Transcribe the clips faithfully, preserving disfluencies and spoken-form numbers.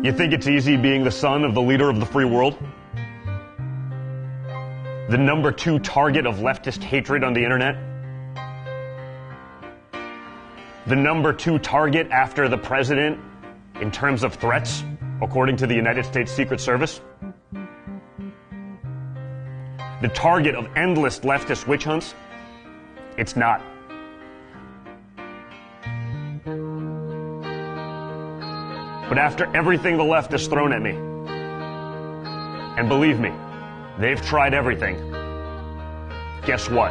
You think it's easy being the son of the leader of the free world? The number two target of leftist hatred on the internet? The number two target after the president in terms of threats, according to the United States Secret Service? The target of endless leftist witch hunts? It's not. But after everything the left has thrown at me, and believe me, they've tried everything, guess what?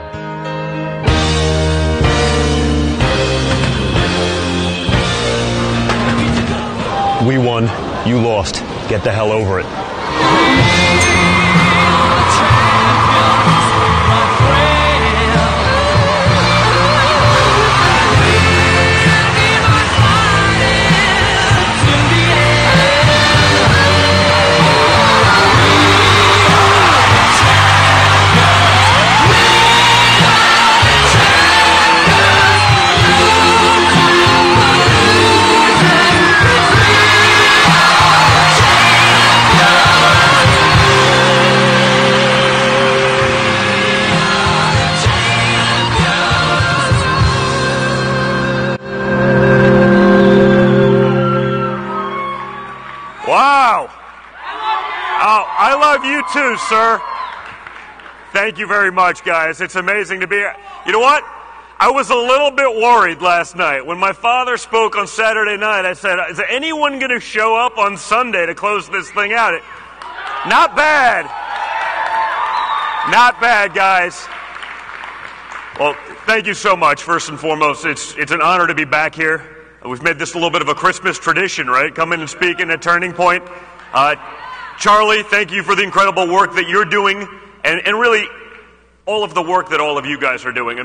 We won, you lost. Get the hell over it. Wow. Oh, I love you too, sir. Thank you very much, guys. It's amazing to be here. You know what? I was a little bit worried last night. When my father spoke on Saturday night, I said, is anyone going to show up on Sunday to close this thing out? It, not bad. Not bad, guys. Well, thank you so much, first and foremost. It's, it's an honor to be back here. We've made this a little bit of a Christmas tradition, right? Come in and speak in a Turning Point. Uh, Charlie, thank you for the incredible work that you're doing, and, and really all of the work that all of you guys are doing.